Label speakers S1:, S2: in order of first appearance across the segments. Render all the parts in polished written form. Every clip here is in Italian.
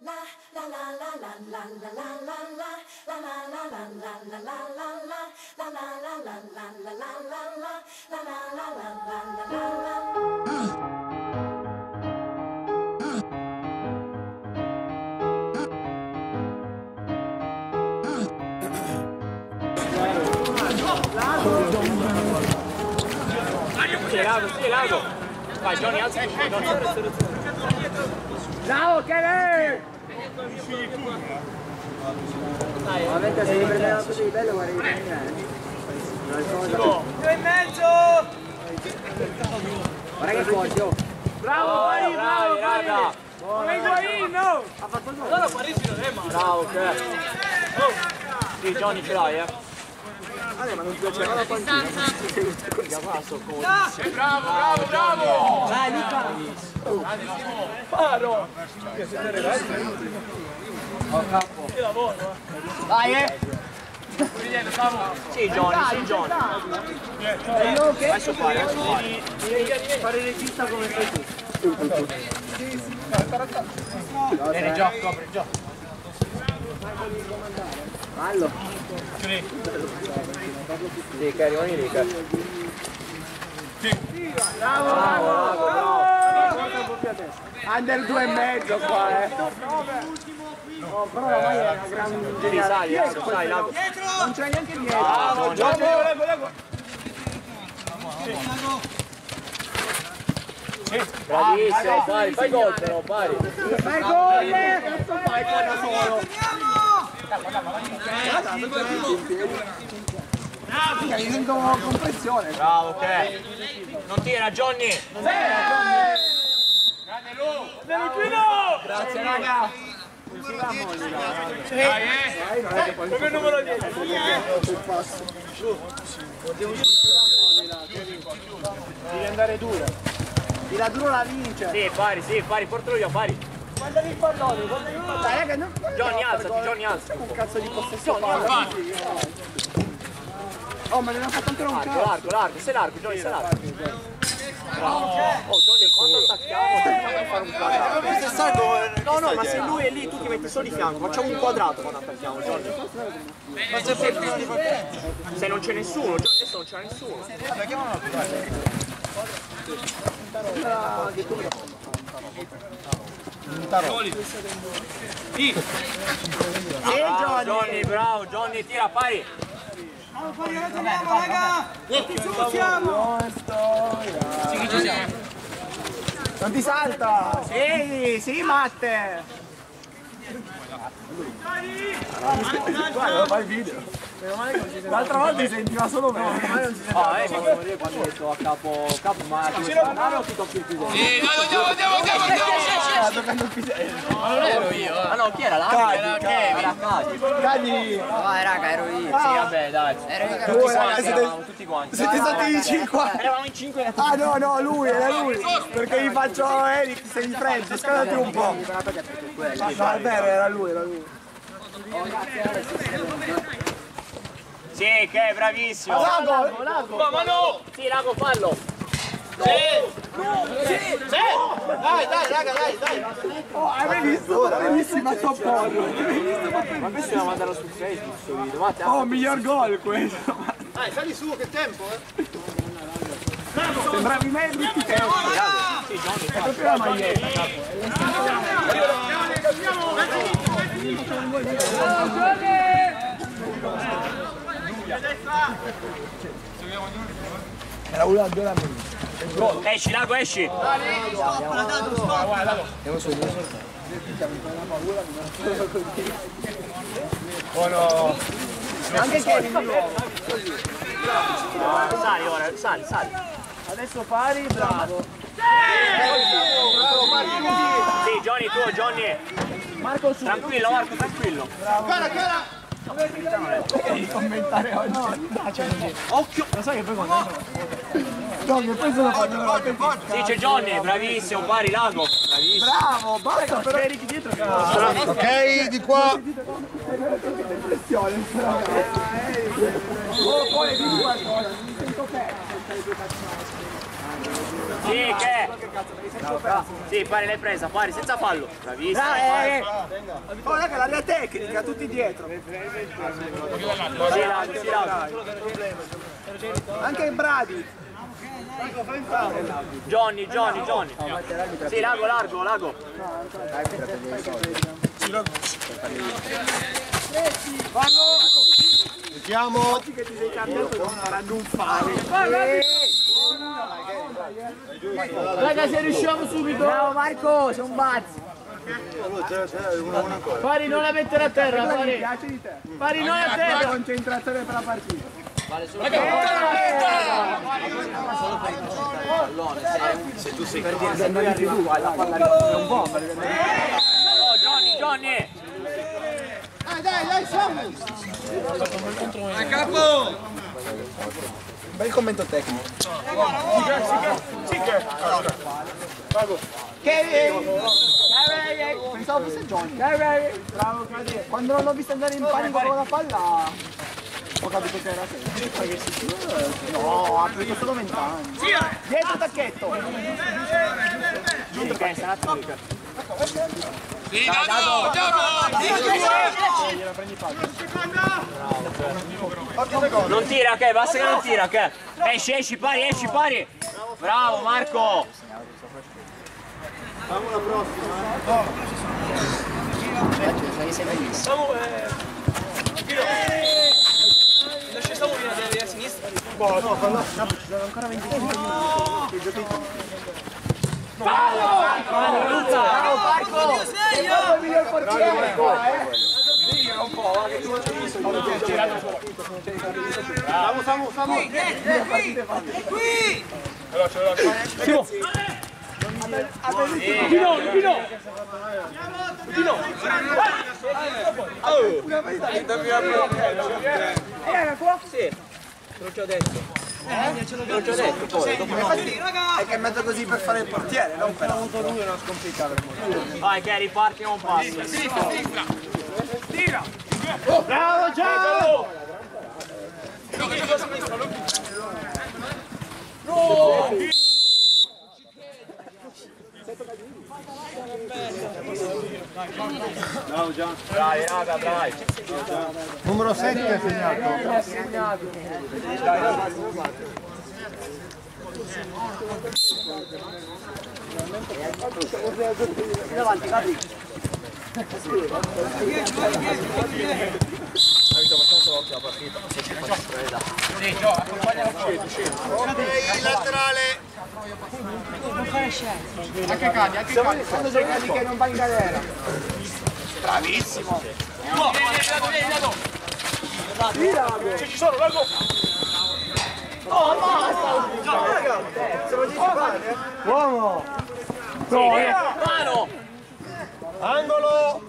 S1: Sì, Lago. Vai, Johnny, alza.
S2: Bravo, Kevin!
S3: Dai, ovviamente se mi prendeva una cosa di bello guarda di venire.
S2: Due e mezzo!
S3: Guarda che forte, oh!
S2: Bravo, vai, bravo,
S1: raga!
S2: Vengo in, no!
S3: Ha fatto il gol!
S2: Allora Parisi non è male!
S1: Bravo, che? Sì, Johnny ce l'hai,
S3: Ma non piaceva la panchina!
S1: Bravo!
S3: Dai, Luca!
S2: Paro!
S3: Oh, capo!
S2: Che lavoro,
S1: Dai, Sì, Johnny. Vai su fare,
S3: Fare il regista come fai tu!
S1: Bene, gioco, copri, gioco.
S3: Fallo!
S1: Sì, che rimani lì, che.
S3: Bravo! Under 2,5 qua, No, però la maglia è una gran geniale.
S1: Sai, Lago.
S3: Non c'è neanche dietro.
S1: Bravo, Johnny. Bravissimo, fai gol però, pari.
S3: Fai gol! Cazzo fai qua da solo? Io sento compressione.
S1: Bravo, ok. Non tira, Johnny.
S2: Grande Luquino!
S3: Grazie, raga.
S2: Come il numero 10?
S3: Devi andare duro. Tira duro la vince.
S1: Sì, pari, portalo via, pari.
S3: Guardavi il pallone, Dai, raga, no.
S1: Johnny, alzati, Johnny, alzati.
S3: Un cazzo di possessione. Oh, ma ne ha fatto ancora un cazzo.
S1: Largo, sei largo, Johnny, sei largo. Bravo. Oh, Johnny, quando attacchiamo dobbiamo fare un quadrato. No, ma se lui è lì tu ti metti solo di fianco, facciamo un quadrato quando attacchiamo, Johnny. Se non c'è nessuno, Johnny, adesso non c'è nessuno. Johnny, bravo, Johnny, tira, pari.
S3: Non ti salta! Sì, Matte! Guarda, fai il video. L'altra volta si sentiva solo me.
S1: Ma devo dire quando sto a capo ma ti tocchi il pisello.
S2: Sì, andiamo!
S1: Ma non ero io. Ah no, chi era là? Era Kevin.
S3: Cagli!
S4: Vai raga, ero io.
S1: Sì, vabbè, dai. Eravamo tutti quanti.
S3: Siete stati in 5.
S1: Eravamo in 5.
S3: Ah no, era lui. Perché gli faccio Eric, sei in freddo, scaldati un po'. No, è vero, era lui.
S1: Sì, che è bravissimo.
S3: Lago!
S2: Ma no!
S1: Sì, Lago, fallo.
S2: Sì! Dai, dai!
S3: Oh, hai visto? Bellissima topporio.
S1: Ma questo dobbiamo mandarlo su Facebook questo video.
S3: Oh, miglior gol questo.
S2: Dai, sali su, che tempo,
S3: Sembravi me e tutti te.
S1: Sì, Johnny,
S3: È proprio la maglietta. Era una della mia.
S1: Esci, Lago, esci.
S3: Buono. Anche Kevin di nuovo.
S1: Sali ora, sali.
S3: Adesso pari, bravo.
S1: Sì, Johnny, tu, Johnny.
S3: Marco su.
S1: Tranquillo, Marco, tranquillo.
S2: Cara!
S3: Devi commentare oggi.
S1: Occhio.
S3: Lo sai che poi quando... No, che poi sono fatto
S1: Sì, c'è Johnny, bravissimo, pari, Lago. Bravissimo.
S3: Bravo, basta però Eric dietro che...
S2: Ok, di qua!
S3: Pressione, oh, poi di qualcosa, mi sento perso.
S1: Sì, che? Sì, pari l'hai presa, pari, senza fallo. Bravissimo.
S3: Oh, raga, l'area tecnica, tutti dietro.
S1: Sì, Lago.
S3: Anche i Bradi.
S1: Johnny. Sì, Lago.
S2: Mettiamo.
S3: Che ti sei cambiato non faranno un fare.
S4: Raga, se riusciamo subito.
S3: Bravo Marco, sei un bazzo.
S4: Pari, non la mettere a terra,
S3: Mi
S4: pari.
S3: piace di te.
S4: Pari, non a terra.
S3: Concentrazione per la partita.
S1: Se tu sei per dire se noi arriviamo qua la palla un po'. Johnny.
S2: Dai, siamo. A capo.
S3: Bel commento tecnico. Pensavo fosse Johnny. Bravo, quando non l'ho visto andare in panico con la palla ho capito che era te. No, ha preso solo 20 anni. Dietro tacchetto.
S1: Non tira, che? Basta che non tira, che? Esci, pari. Bravo, Marco.
S2: Facciamo la prossima.
S1: a sinistra.
S3: No, ci sono ancora 25 minuti.
S1: Bravo, Marco!
S3: Sei il miglior portiere qua, Diglielo un po', che tu Siamo.
S2: È qui!
S3: Era qua?
S1: Sì, non ci ho detto. Non ci ho detto poi.
S3: È che è mezzo così per fare il portiere, non per avuto lui una sconfitta per me.
S1: Vai, che riparti un passo.
S2: Tira!
S3: Bravo Gianni!
S2: Bravo Gian.
S1: Bravi, raga, bravi.
S2: Numero 7 è segnato.
S3: Davanti, Gabri.
S2: Il laterale.
S3: Anche cadi. Quando giochi che non va in galera.
S2: Bravissimo.
S3: Ci sono, Lago. Oh, basta! Raga, siamo 10 pari, Uomo!
S1: Mano!
S2: Angolo.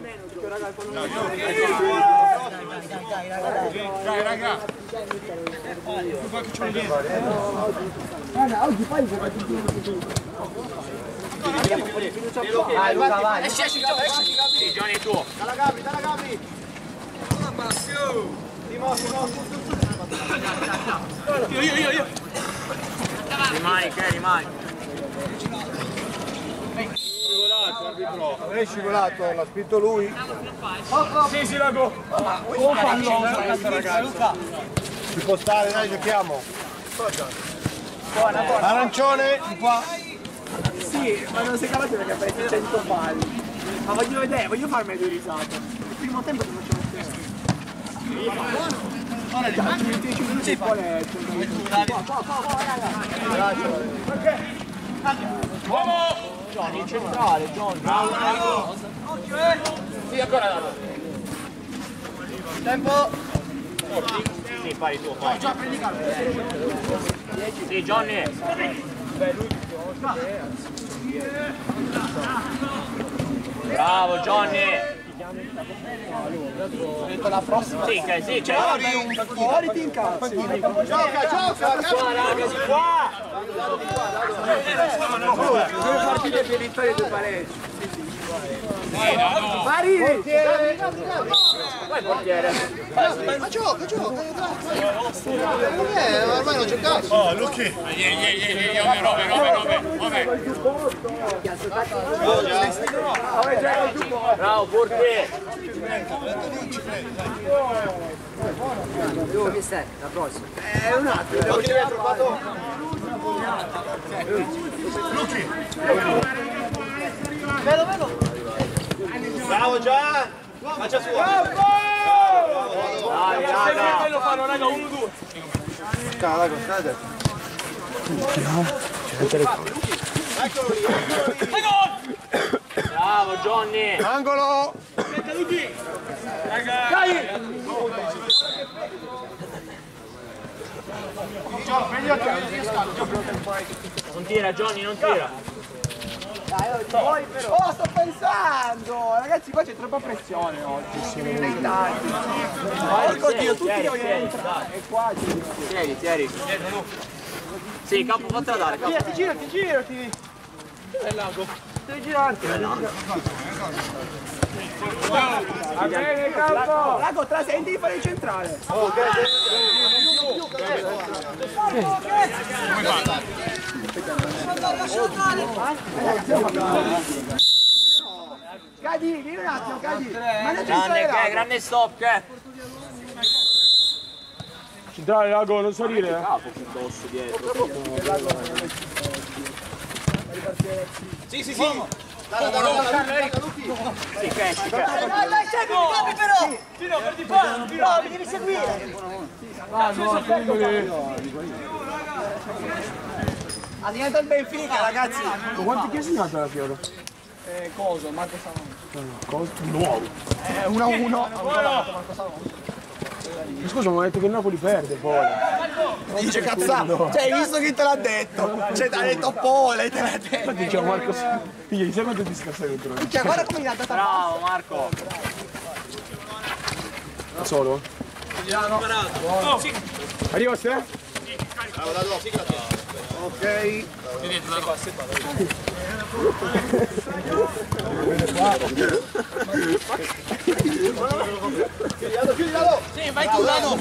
S2: Dai, raga.
S3: Raga, oggi fai il
S1: Vai, Luca, vai. Esci, Sì, Johnny è tuo.
S2: Dalla Gabri. Io.
S1: Rimani.
S2: Non è scivolato, l'ha spinto lui.
S3: Sì, Lago! Oh, pallone!
S2: Si può stare, dai, giochiamo. Arancione, di qua.
S3: Sì, ma non sei capace perché hai preso 100 palli. Ma voglio vedere, voglio farmi due risate. Il primo tempo ti facciamo vedere. Ora già, 10 minuti poi è
S1: Johnny, centrale, Johnny. Bravo. Sì, ancora.
S3: tempo.
S1: Sì, fai tu, fai. Sì, Johnny. Bravo, Johnny.
S3: La prossima.
S1: Sì, che sì, c'è.
S3: Fuori ti incazzi.
S2: Gioca.
S1: Qua, ragazzi, qua.
S3: Due partite per vittoria e due pareggi. Marini!
S1: Vai portiere.
S2: Ma gioca, gioca. Ormai non giocato.
S5: Oh, Luchi.
S1: Bravo, portiere.
S3: Dove che stai? La prossima.
S2: Un attimo, devo dire trovato.
S5: Luchi.
S3: Vedo.
S2: Bravo Gian. Faccia sua.
S1: Dai, raga. Lo fanno, raga, 1-2.
S2: Cade.
S1: Bravo, Johnny.
S2: Angolo.
S1: Non tira, Johnny, non tira.
S3: Poi però. Oh, sto pensando! Ragazzi, qua c'è troppa pressione oggi. Nei tanti. Porco Dio, tutti vogliono entrare. E qua c'è.
S1: Tieni. Sì, capo, fatela dare, capo.
S3: Via, ti girati. Devi girarti. Va bene, campo. Lago, te la senti di fare il centrale. Cadi, vieni un attimo, Cadi. Ma non c'è
S1: Grande stop,
S5: Centrale, Lago, non salire.
S1: Capo piuttosto dietro.
S2: Sì.
S1: Sì, capi però! No, mi devi seguire!
S3: Ha segnato il Benfica, ragazzi.
S5: Ma quanti che hai segnato alla Fiora?
S3: Coso, Marco Savano.
S5: Cosa? Nuovo.
S3: 1-1. Marco Savano.
S5: Scusa, ma ha detto che il Napoli perde poi.
S3: Dice cazzato. Cioè, hai visto chi te l'ha detto? Cioè, ti ha detto Pole, te l'ha detto.
S5: Diciamo Marco, figli, sai quanto ti scassa dentro?
S3: Cioè, guarda come gli ha dato.
S1: Bravo, Marco!
S5: Solo? Arriva a te?
S2: Ok. Chiudialo.
S1: Sì, vai tu, Lano!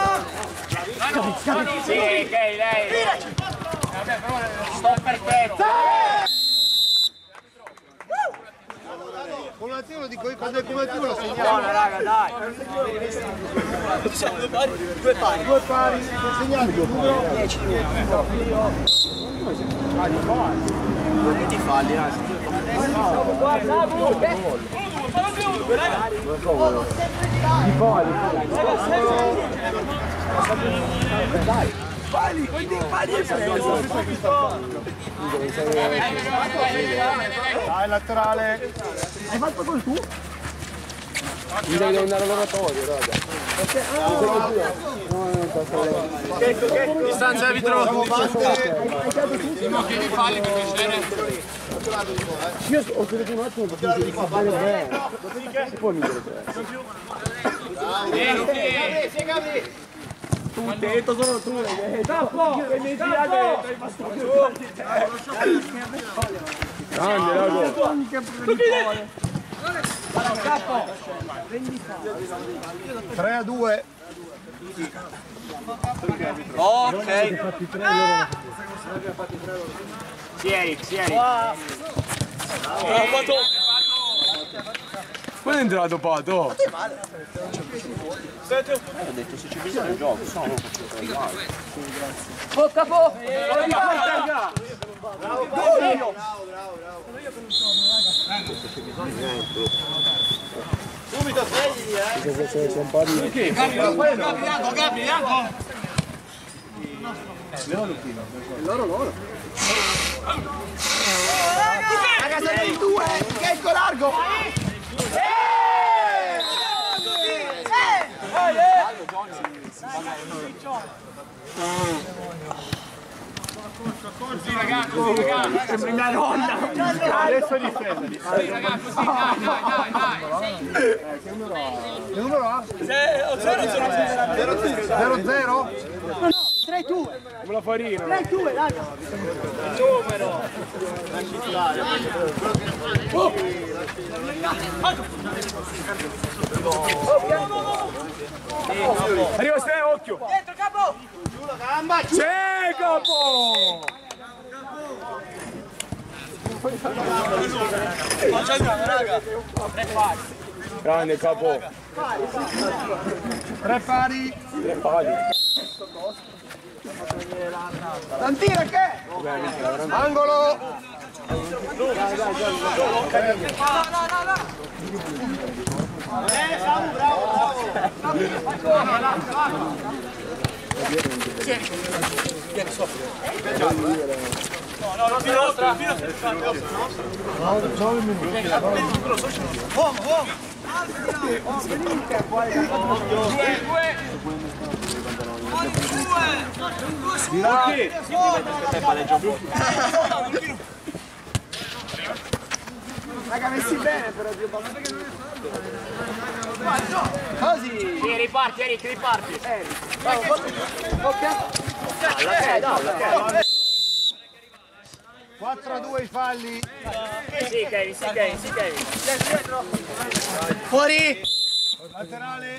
S1: Sì, ok, lei! Stop perfetto!
S2: Come attivo dico io, quando è come attivo lo segniamo.
S1: Buona, raga, dai!
S3: Due pari.
S2: Segnali. Numero
S3: 10
S1: Ti falli, raga!
S3: Guarda, Pali, quanti pali hai preso?
S2: Dai, laterale.
S3: Hai fatto col tu?
S5: Mi devi andare al laboratorio, raga.
S1: Distanza arbitro!
S5: Io ho creduto un attimo perché mi fa fare bene. E poi mi dire
S3: Tu detto solo tu, tappo! Che mi tira dentro, hai fatto
S5: grande, raga.
S3: Tappo!
S2: 3-2.
S1: Ok! Sieri!
S5: Quando è entrato Pato?
S1: Ho detto se c'è bisogno di gioco, se no non faccio giocare.
S3: Oh, capo!
S2: Subito svegli,
S5: Sono pari. Che?
S3: Loro. Raga, siete in due! Che largo!
S5: Così ragazzi,
S3: Sembra una nonna!
S2: adesso difende. Che numero ha? 0-0?
S3: 3-2!
S5: come la farina.
S3: 3-2, raga!
S1: Numero!
S2: Arriva Ste, occhio!
S3: Dentro, capo!
S2: C'è, capo! Grande capo!
S3: Tre pari!
S2: Tre pali!
S3: Tantira che? Angolo! Raga, messi bene però più così!
S4: Sì, riparti Eric, riparti!
S3: Ok?
S2: 4-2 i falli!
S4: Sì Kevin, sì Kevin, sì Kevin!
S3: Fuori!
S2: Laterale!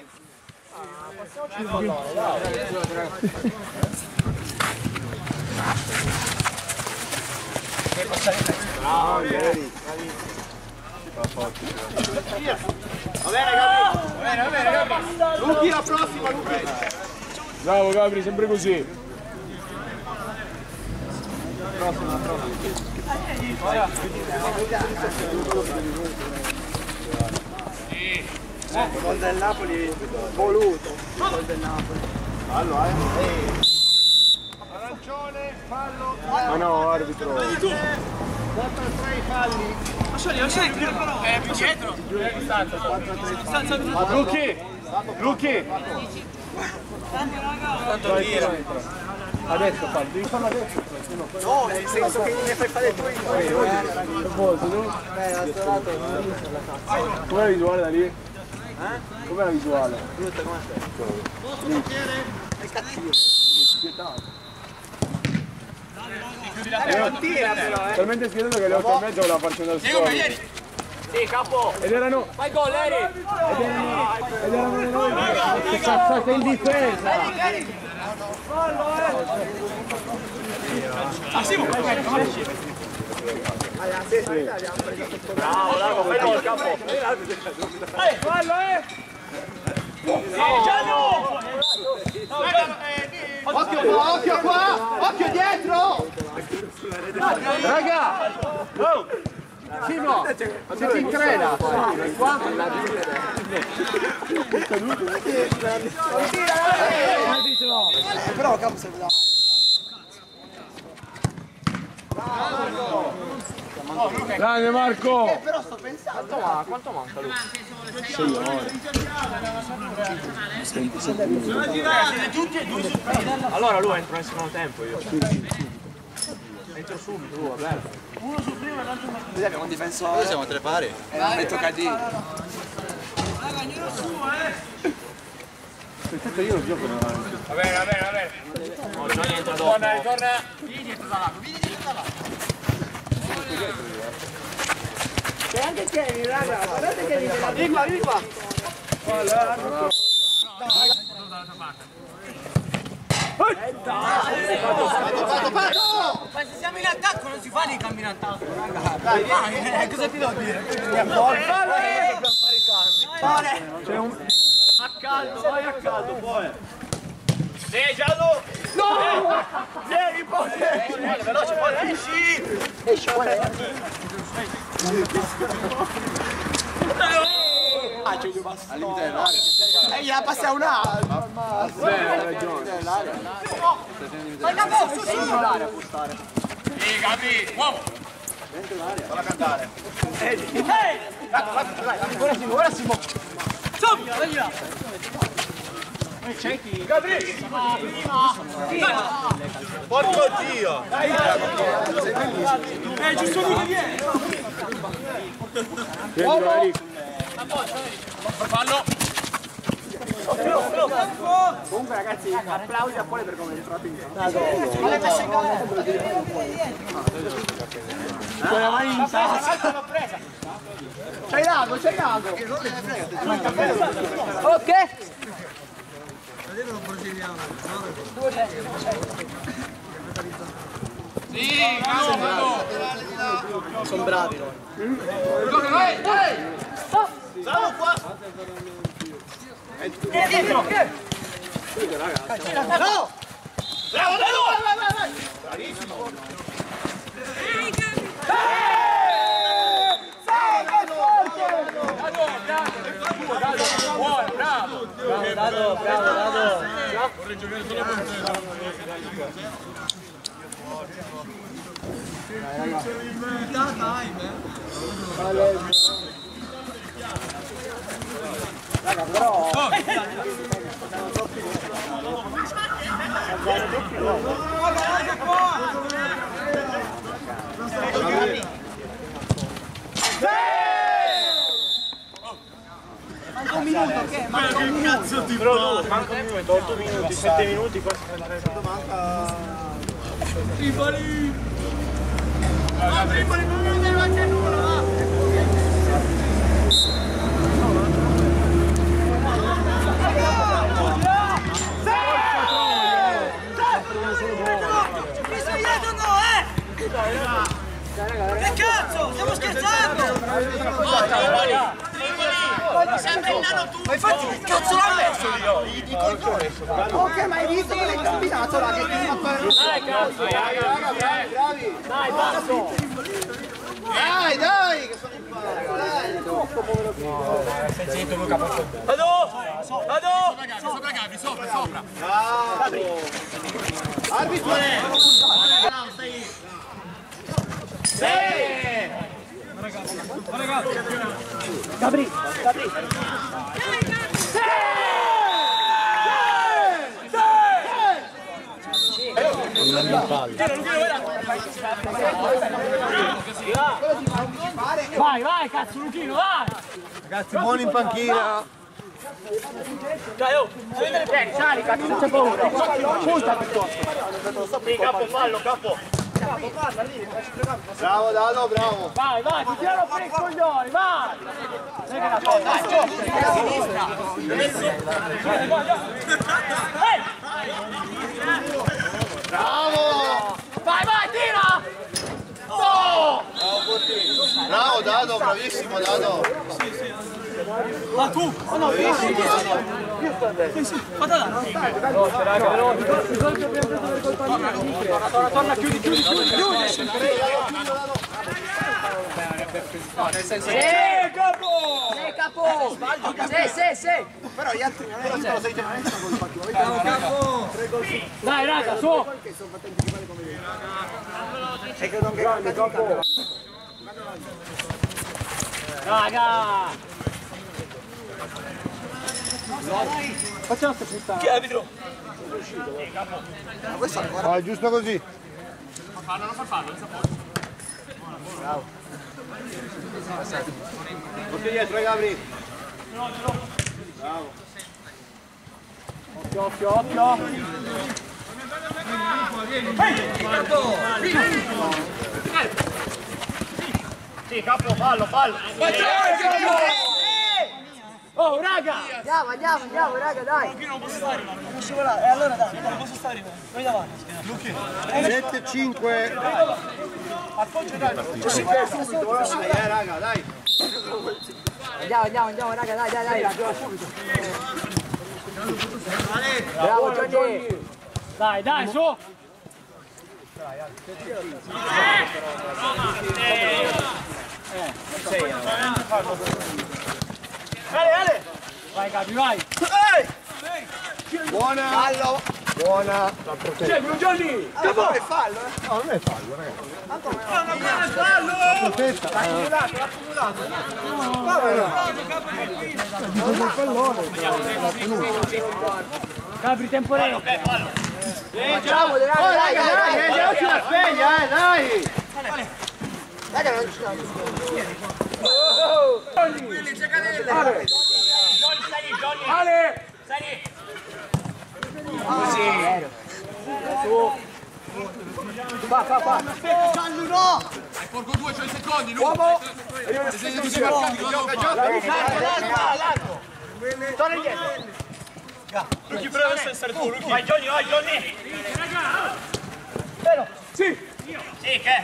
S3: Va bene, Gabri! Luchi, la prossima, Luchi!
S2: Bravo Gabri, sempre così!
S3: Gol del Napoli voluto! Gol del Napoli! Fallo,
S2: Arancione, fallo! Ma no, arbitro! 4-3 i falli!
S4: Più dietro!
S2: Luchi! Adesso fallo, devi farlo adesso!
S3: No, nel senso che ne fai fare tu
S2: Com'è la visuale da lì? Com'è la visuale?
S3: È cattivo!
S2: Talmente schierato che le 8 e mezza voleva farci andare al sole.
S4: Sì, capo!
S2: Ed erano...
S4: Fai gol, Eric!
S2: Ed erano noi che cazzate in difesa!
S4: Bravo, Lago, fai gol, capo!
S2: Fallo,
S3: Occhio qua, occhio qua! Occhio dietro!
S2: Raga! Simo! Se ti creda! Qua?
S3: Però capo serve da...
S2: Grande Marco!
S3: Però sto pensando...
S4: Quanto manca lui?
S2: 6 ore.
S4: Allora lui entra nel secondo tempo io. Entro subito, lui, vabbè.
S3: Noi abbiamo un difensore...
S1: Noi siamo a tre pari.
S3: E tocca di...
S2: Aspetta, io lo gioco davanti.
S4: Va bene. No, Gianni entra dopo.
S2: Torna!
S4: Vieni dietro da Lago, vieni dietro da Lago.
S3: C'è anche Kevin, raga! Guardate che vieni qua!
S4: Ma se siamo in attacco non si fa di cambi in attacco, raga. Dai, cosa ti devo dire?
S2: C'è un...
S4: A caldo, vai a caldo, poi. Sì, giallo! No! Vieni, poi! Veloce, poi esci!
S3: Ah, c'è un al limite dell'area. Gliela passa un altro!
S2: Hai ragione.
S4: Vai, capo, su! L'area può stare. Sì, Gabri, uomo!
S3: Dentro l'area. Falla cantare.
S4: Ehi! Ora Simo! Subito, vai là! Gabri!
S1: Porco Dio!
S4: Giusto lui che viene!
S2: Prendilo, Eric.
S4: Fallo!
S3: Comunque ragazzi, applausi a Pole per come è entrato in campo.
S2: Con la mano in tasca.
S4: L'ho presa!
S3: C'hai l'ago, c'hai l'ago!
S1: Ok!
S4: Sì, vado!
S1: Sono bravi loro.
S4: Siamo qua!
S1: Dietro!
S4: No! Bravo, vai! Bravissimo!
S1: Bravo!
S4: Vorrei giocare solo con
S3: Raga, però... Manca un minuto, che? Manca un minuto.
S4: cazzo ti fa?
S2: Manca un minuto, 8 minuti, 7 minuti, qua si manca...
S4: Tripoli! Tripoli, non mi manca nulla, va!
S1: Che cazzo? Stiamo scherzando! Sempre il nano tu! Ma infatti che cazzo l'ha messo lì? Gli dico il nome!
S3: Ok, ma hai visto che l'hai combinato là? Che ti ha perso?
S1: Dai cazzo!
S3: Bravi!
S1: Dai, basso!
S3: Dai! Che sono in palla!
S1: Sei zitto Luca, posso...
S4: Vado! Sopra Gabri, sopra!
S3: Arbitro!
S1: Gabri! Vai, cazzo, Luchino, vai!
S2: Ragazzi, buoni in panchina!
S1: Dai, oh! Sali, cazzo, non c'è paura! Punta piuttosto!
S4: Sì, capo, fallo, capo!
S2: Bravo Dado, bravo!
S1: Vai, ti tirano fuori i coglioni, vai! Lega la palla, dai, sinistra!
S2: Bravo!
S1: Vai, tira! No!
S2: Bravo Dado, bravissimo Dado!
S1: Ma tu! Oh no, bravissimo! Guarda là! Veloce, raga, veloce! Torna, chiudi! Capo! Sì!
S3: Però gli altri non è lo sei tenendo col pacchio.
S1: Dai, raga, su!
S3: E credo che capo.
S1: Raga! Facciamo questa.
S4: Chi è arbitro?
S2: Ah, giusto così!
S4: Non fa fallo, non sa fuori.
S2: Bravo! Occhio dietro, Gabri! Bravo!
S1: Occhio!
S4: Sì, capo, fallo!
S1: Oh, raga!
S3: Andiamo, raga, dai!
S1: Non posso stare, non scivolare. Allora dai, non posso stare. Vai davanti.
S2: 7-5!
S1: Appoggio, dai.
S2: Dai, raga, dai!
S3: Andiamo, raga, dai! Bravo, Gianni!
S1: Dai, su! Ale! Vai, Gabi, vai!
S2: Buona!
S3: Fallo!
S2: Buona!
S1: C'è, Gianni!
S3: Capo, è fallo,
S2: No, non è fallo, ragazzi!
S1: Gabri, temporale!
S3: Facciamo, dai!
S2: Andiamoci la sveglia, dai!
S3: Raga, non ci siamo!
S1: Ale!
S3: Fa!
S4: Hai porco 200 secondi, Luca!
S1: Torna indietro.
S4: Lucky, però adesso essere tu, Lucky. Vai Johnny, vai Johnny.
S1: Vero?
S3: Sì.
S4: Sì, che?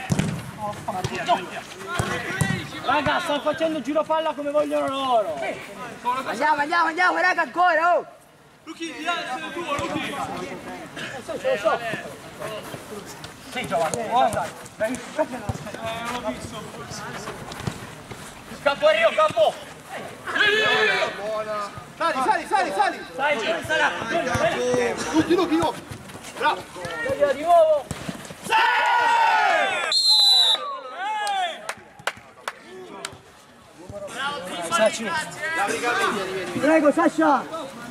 S1: Raga, stanno facendo giro palla come vogliono loro. Andiamo, raga, ancora, oh.
S4: Lucky, di là, sei tu, Lucky.
S1: Lo so. Sì, Giovanni, guarda.
S4: Non l'ho visto. Campo Rio, campo.
S2: Buona. Sali.
S1: Sarà.
S2: Lucky. Bravo.
S1: Di nuovo. Prego, Sasha.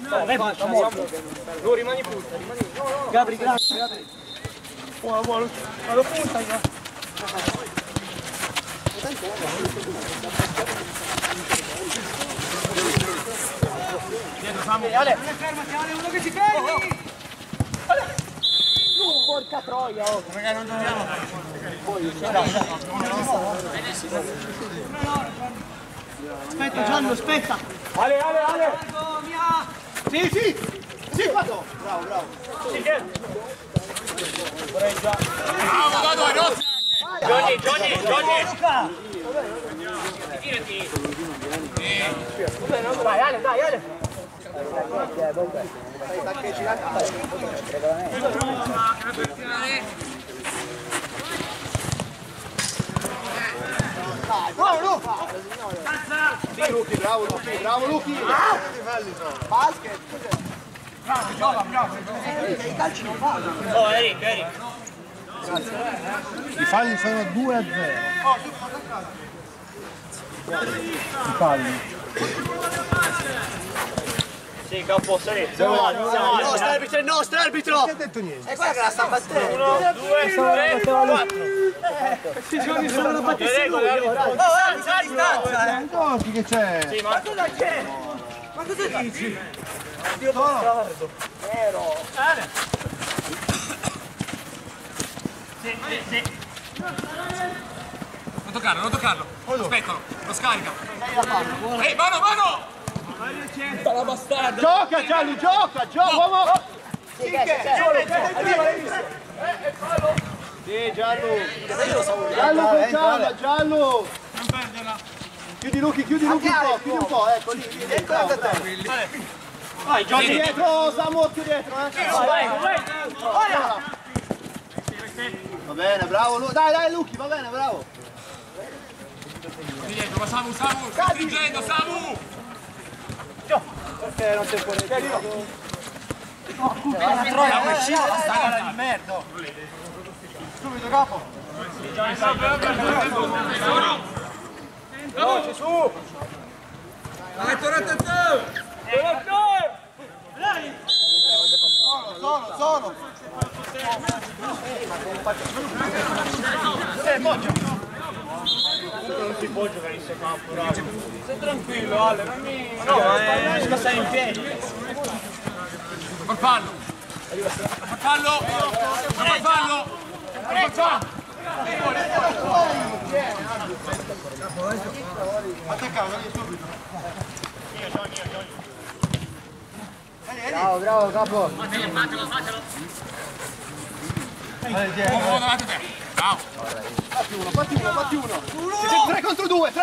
S4: No, rimani punta,
S1: Gabri, grazie.
S4: Buono. Vado punta io. Dietro, Samu.
S1: Ale, fermati, uno che si fermi. Porca troia, oh.
S4: Perché non dobbiamo?
S1: Aspetta, Gianni, aspetta.
S3: Ale.
S2: Sì, fatto. Bravo.
S4: Bravo, vado, no. Johnny.
S1: Luca. Vai, Ale.
S2: Bravo Lucky.
S1: Basket. Bravo. I calci non fanno.
S4: Oh, Eric.
S5: I falli sono 2-0. I falli.
S4: Sì, campo, sali. Siamo
S1: Il nostro arbitro.
S5: Non ti ha detto niente.
S1: E guarda che la sta battendo.
S4: 1, 2, 3, 4.
S1: Questi giorni sono da battere lui.
S5: Giochi che c'è?
S4: Sì, ma
S1: Cosa c'è? Ma cosa dici? Dio bastardo. Vero.
S4: Sì. Non toccarlo. Aspettalo, lo scarica. Ehi, mano! La bastarda.
S2: Gioca Gianni, gioca, uomo.
S1: Sì,
S2: Sì, Giallo. Giallo con calma, Giallo.
S4: Non perderla.
S2: Chiudi Lucky un po', ecco lì.
S4: Vai, Johnny.
S2: Dietro, Samu, occhio dietro,
S1: vai.
S2: Va bene, bravo, dai Lucky, va bene, bravo.
S4: Dietro, ma Samu, stai stringendo, Samu.
S2: Perché non sei fuori?
S4: Stai di merda.
S2: Subito capo.
S4: Veloce, su. Vai, tornate tu.
S2: Sono.
S4: Non si può giocare in campo, bravo. Stai tranquillo, Ale, non mi... No, ma stai in piedi. Farfallo.
S2: Attaccavo, subito.
S5: Bravo, capo.
S4: Uomo davanti a te. Bravo.
S2: Fatti uno. 3 contro 2.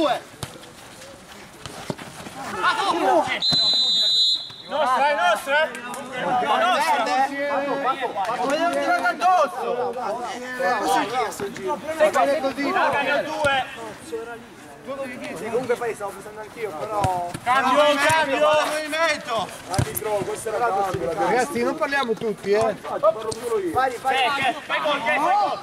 S4: Nostra.
S2: Vogliamo tirare addosso. Cosa hai chiesto, Gino? Fai così.
S4: Raga, 2.
S3: Comunque poi stavo pensando anch'io, però...
S4: Cambio.
S2: Movimento.
S3: Arbitro, questa era cambio.
S5: Ragazzi, non parliamo tutti,
S3: Vai.
S4: Fai gol.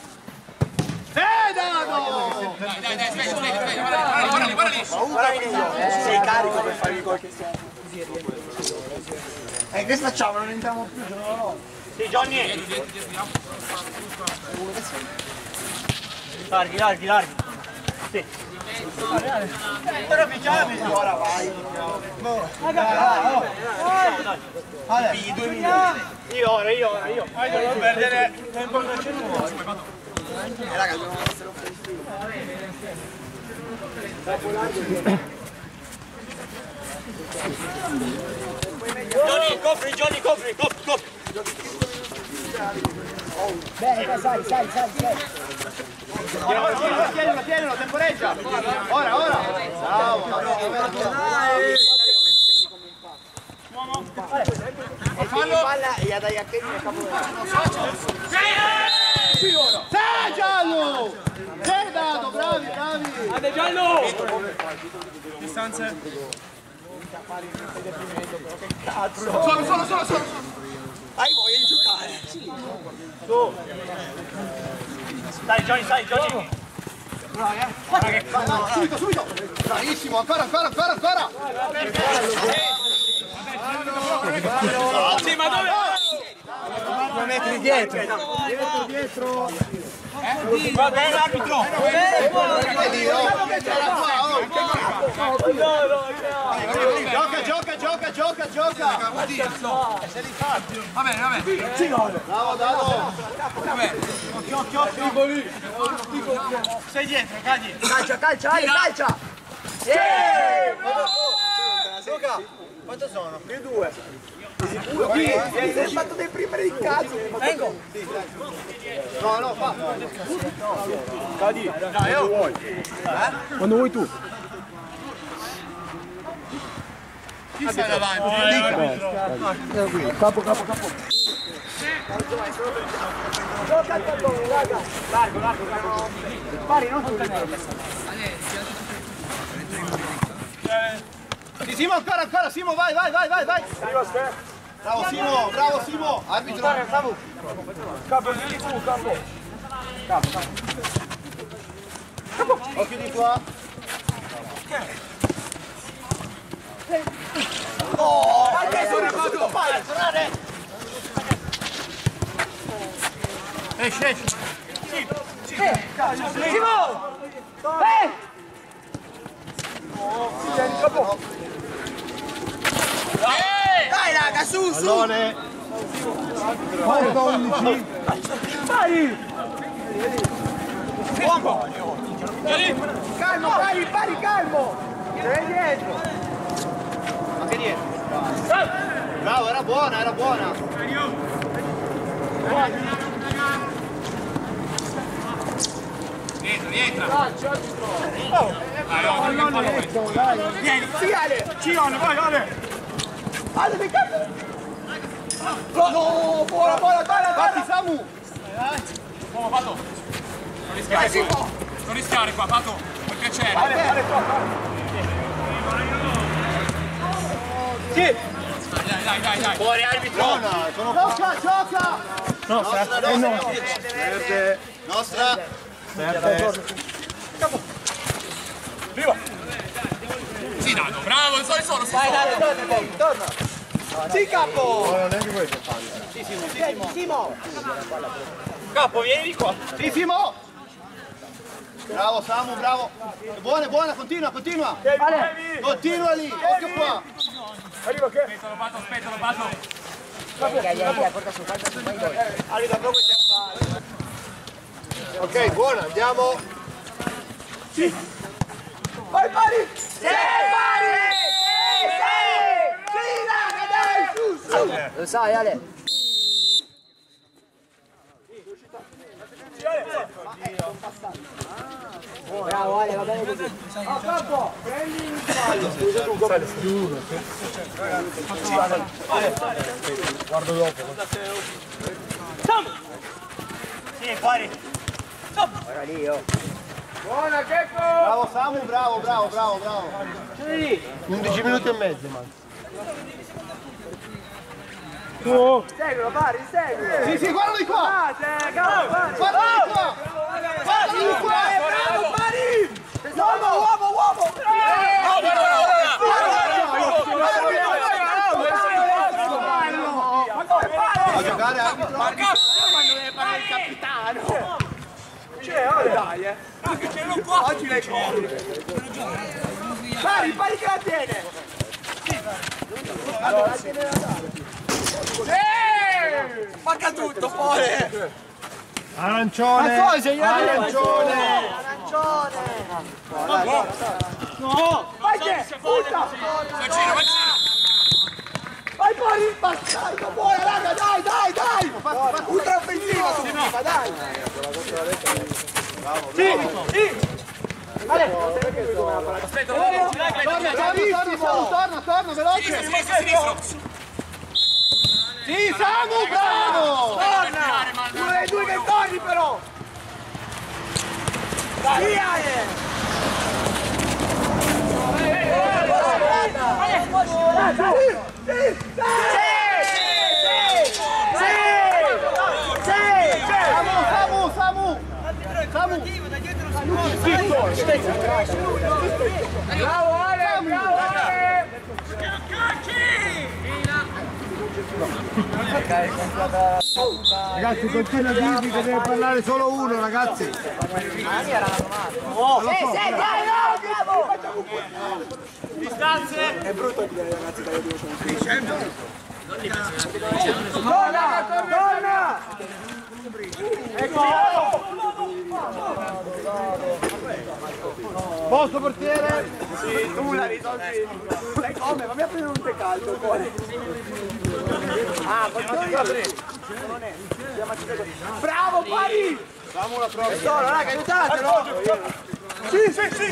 S2: Dado!
S4: Dai, svegli, guarda lì.
S1: Sei carico per fare il gol che stiamo.
S3: Che facciamo? Non entriamo più, no?
S4: Sì, Johnny. Larghi. Sì.
S2: Però picchiami. Ora vai.
S1: Dai, 2 minuti.
S4: Io ora. Vai, non perdere tempo.
S1: Raga, dobbiamo essere offensivi.
S4: Johnny, copri, copri.
S3: Bene, sali.
S2: Tienilo, temporeggia. Ora. Bravo.
S1: Palla e la dai a Kenny nel capo.
S2: Sei giallo! Sei dato, bravi!
S4: Ade giallo! Distanze. Solo.
S1: Hai voglia di giocare?
S4: Su. Dai Johnny.
S2: Subito! Bravissimo, ancora!
S4: Sì, ma dove?
S1: 2 metri dietro.
S2: Dietro!
S4: Va bene arbitro!
S2: Gioca!
S4: Va bene!
S2: Bravo, Dado!
S4: Occhio! Sei dietro, cagli!
S3: Calcia!
S1: Luca, quanto sono?
S3: Più 2. Sicuro? Sei fatto dei primi di cazzo.
S1: Vengo.
S2: No, fa!
S5: Cadi, quando vuoi. Quando vuoi tu.
S4: Chi sta davanti?
S5: Capo.
S3: Gioca il pallone, raga. Largo. Pari, non tenere.
S2: Simo, ancora! Simo, vai! Bravo Simo! Arbitro!
S5: Capo, vieni tu, capo.
S2: Occhio di qua!
S4: Esci!
S3: Simo!
S1: Dai raga, su!
S2: Pallone!
S5: Vai, 12.
S3: Pari!
S1: Calmo, pari, calmo! Sei dietro!
S2: Ma che niente? Bravo, era buona!
S4: Rientra!
S3: Vieni, sì Ale!
S4: Cione, vai Ale!
S3: Ale, mi cazzo! No, buona!
S2: Batti Samu!
S4: Oh, Pato! Non rischiare qua, Pato! Per piacere!
S2: Sì!
S4: Dai! Fuori arbitro!
S2: Gioca! Nostra!
S4: Sì, Dado, bravo, solo!
S1: Vai, torna! Sì, capo!
S5: Non neanche voi per farlo.
S1: Simo!
S4: Capo, vieni di qua!
S2: Sì, Simo! Bravo Samu, bravo! Buona, continua! Continua lì! Occhio qua!
S5: Arriva che?
S4: Aspettalo, Pato!
S3: Porta su, vai.
S1: Arriva proprio
S2: Ok, buona, andiamo!
S3: Vai, pari!
S1: Sì, raga, dai, su!
S3: Lo sai, Ale? Bravo Ale, va bene così.
S1: A capo, prendi il fallo.
S5: Guardo dopo.
S4: Sì, fuori!
S3: Ora lì, oh.
S1: Buona, Checco!
S2: Bravo Samu, bravo!
S5: 11 minuti e mezzo, man.
S1: Seguilo, pari, seguilo!
S2: Sì, guarda di qua!
S1: Guarda
S2: Guarda di qua!
S1: Bravo, pari! Uomo!
S2: A giocare arbitro!
S1: Quando deve fare il capitano! Dai, oggi le copri! Pari che la tiene! Allora, la tiene da dare! Spacca tutto, fuori!
S5: Arancione!
S3: Ma cosa,
S5: Arancione!
S4: No!
S3: Vai che! Butta! Vai fuori! Dai, non vuole, raga, dai! Ultra offensiva su FIFA, dai! Sì!
S4: Aspetta,
S3: torna, veloce! Sì, Samu, bravo! Torna! Uno dei due che torni però! Via! Samu! Bravo Ale!
S2: Ragazzi, continua a dirvi che deve parlare solo uno, ragazzi.
S4: distanze!
S1: È brutto dire ragazzi che io devo
S3: Torna! Ecco!
S2: Posto portiere?
S1: Sì, tu la risolvi. Sai come? Ma mi ha preso un te caldo poi. Ah, non è. Bravo Pari!
S2: Facciamo la prova.
S1: Solo, raga, aiutatelo!
S4: Sì!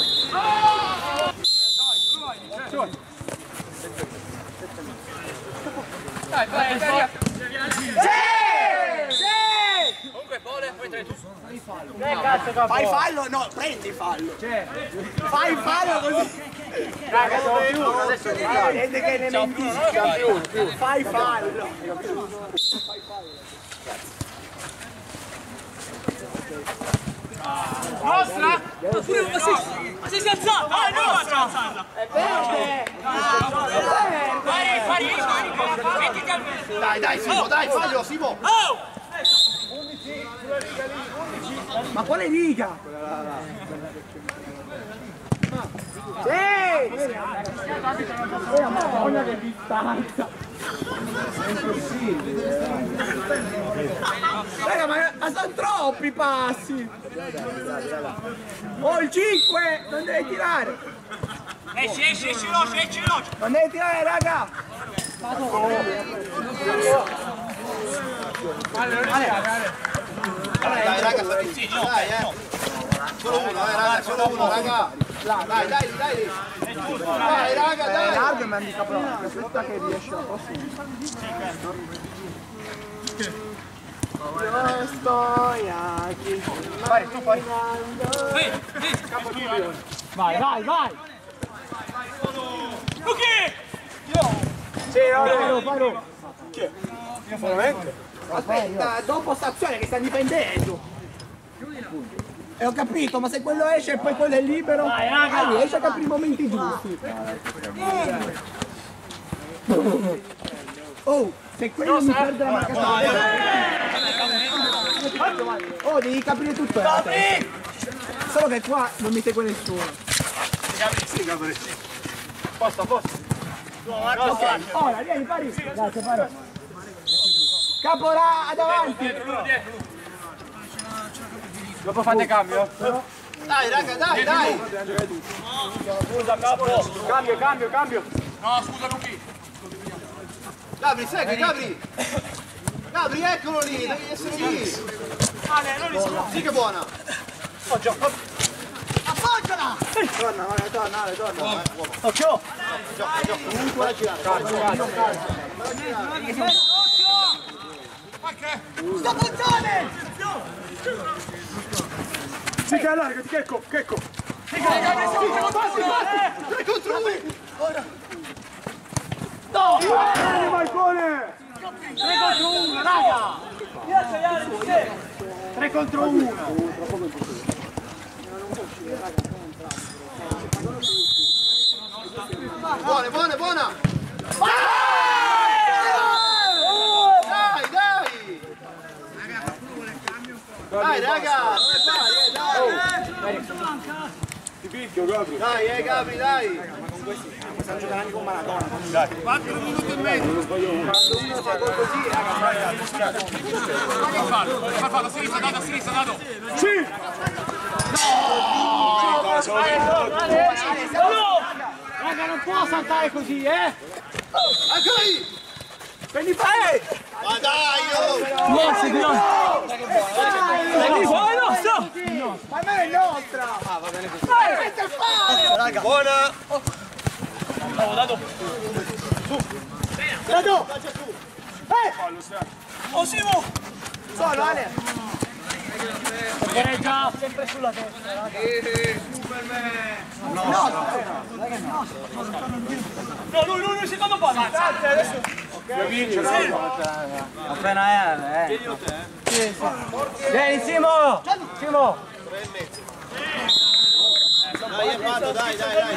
S4: Dai! Comunque Pole, poi tre tu.
S1: Fai fallo? No, prendi fallo. Fai fallo così.
S4: Raga, sono più uno, adesso
S1: Vede che ne mentisci. Fai fallo.
S4: Nostra? Ma sei alzato? Ah, no, alzata!
S1: È verde.
S4: Fari, mettiti al mezzo.
S2: Dai, Simo, dai, fallo, Simo.
S4: Oh!
S3: Ma quale riga? Sì! Madonna che distanza! Raga, ma sono troppi passi! Oh, il 5! Non deve tirare!
S4: Esci veloce!
S3: Non deve tirare, raga!
S2: Dai, raga, stai zitto, dai, Solo uno, raga. Dai. Dai, raga, dai.
S3: Largo mi indica proprio, aspetta che riesce la prossima.
S1: Io sto aquí.
S3: Vai!
S4: Luchi!
S1: Sì,
S3: Faro!
S1: veramente?
S3: Aspetta, dopo stazione che stanno difendendo! E ho capito, ma se quello esce e poi quello è libero, riesce a capire i momenti giusti. Oh, se quello mi perde la marcatura. Oh, devi capire tutto. Solo che qua non mi segue nessuno.
S4: Posto.
S3: Ok, ora vieni, pari. Grazie, pari. Caporà davanti.
S4: Dopo fate cambio?
S2: Dai, raga, dai.
S4: Scusa, capo. Cambio. No, scusa, Luchi.
S2: Gabri, segui, Gabri, eccolo lì, devi essere lì.
S4: Ale, non li sono.
S2: Sì che è buona.
S3: Appoggiala!
S1: Torna.
S4: Occhio.
S1: Comunque la girare.
S3: Sto puzzone!
S4: Sì, che allargati, Checco.
S2: 3 contro 1.
S3: No!
S4: Marcone!
S3: 3 contro 1, raga! 3 contro 1!
S2: Buona! Dai, raga! Dai!
S4: Ti picchio, Gabri.
S2: Dai, Gabri, dai!
S1: Stiamo giocando anche con Maradona.
S2: 4 minuti e mezzo!
S1: Quando uno fa gol così, raga,
S4: Farfallo, a sinistra, dato.
S3: Sì! Raga, non può saltare così, eh!
S2: Anche lì!
S3: Prendi fare!
S2: Ma dai, oh!
S3: Niente, no!
S1: Prendi fuori, nostro!
S3: Ma non è nostra! Ah, va bene così!
S2: Raga, buona!
S4: Dato.
S3: Dato!
S4: Oh, Simo!
S3: Sono, Ale!
S4: Già, sempre sulla testa. No, lui secondo palo. Adesso.
S1: Appena è, Vieni, Simo! Simo!
S2: Dai, vado, dai.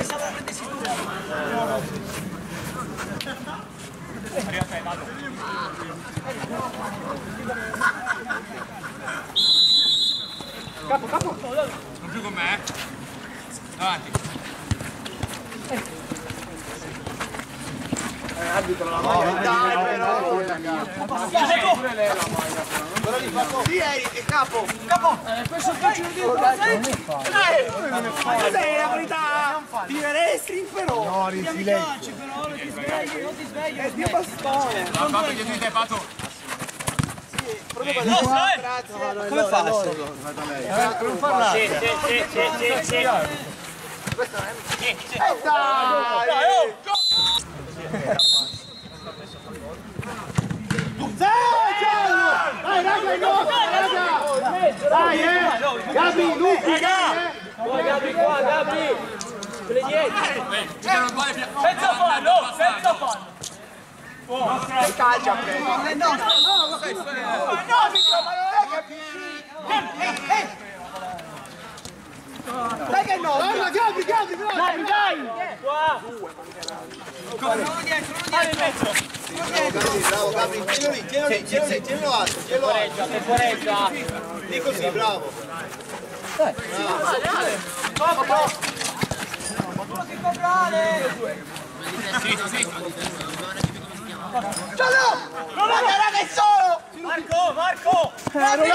S3: Capo!
S6: Non più con me? Avanti.
S3: Arbitro la maglia! Dai, però! Sì, capo! Questo calcio di cos'è la qualità? Dire string però!
S5: No, in silenzio.
S3: È di bastone!
S6: Va perché tu hai fatto.
S1: Come fa?
S3: Non farla!
S4: Sì.
S3: Dai, raga, dai, Gabi, Lupi,
S4: Poi Gabri qua, Gabri! Quelle dietro! Senza fallo!
S3: Che calcia ha preso? No, dai che no! Gabri!
S4: Dai! Qua! Vai in mezzo!
S2: Bravo, Gabri, tienilo alto,
S4: Temporeggia!
S2: Lì così, bravo.
S3: Raga, è solo!
S4: Marco!
S3: Dai,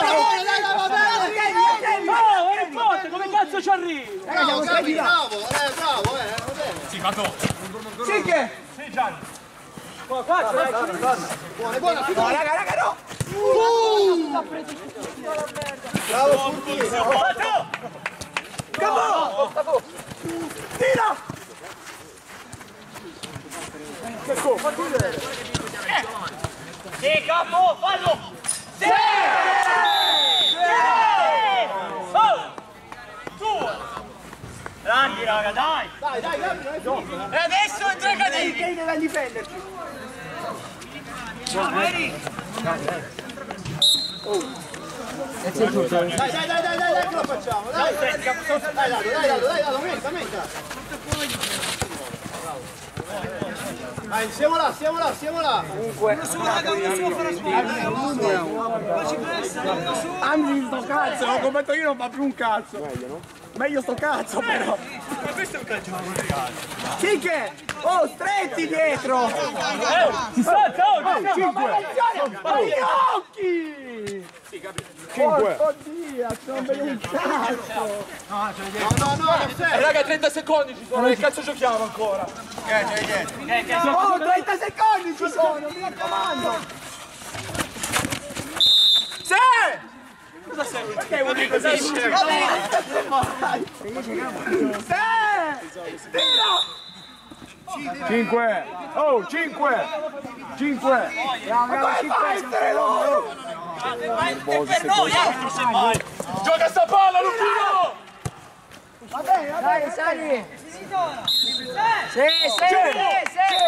S4: Forte, come cazzo ci arrivi?
S2: Bravo, Gabri, bravo, va bene.
S6: Sì, fatto.
S3: Sì che?
S4: Sì, Gianni!
S3: Buona! No, raga, no!
S2: Bravo, Furti.
S3: Capo! Tira!
S4: Sì, capo, fallo!
S3: Sì!
S4: Grandi, raga, dai!
S3: Dai, Gabri, non è finito.
S4: E adesso in tre cadini!
S3: Devi da difenderci.
S2: Dai, che lo facciamo? Dai, aumenta. Dai, siamo là.
S3: Anzi, sto cazzo, lo commento io, non fa più un cazzo. Meglio sto cazzo, però.
S4: Ma questo è un calcio mondiale!
S3: Sì che? Oh, stretti dietro!
S4: Si salta!
S3: Ma gli occhi! Sì, capito. 5. Oddio, non vedo un cazzo!
S2: No, non sei.
S4: Raga, 30 secondi ci sono, che cazzo giochiamo ancora?
S3: Oh, 30 secondi ci sono, mi raccomando!
S4: Sì! Cosa sei? Perché vuol dire così?
S3: Sì! Tira!
S5: 5. Oh, 5.
S3: Ma come fai a essere loro?
S4: È per noi altro se mai! Gioca sta palla, Lupino!
S3: Va bene, dai, sali! Sì!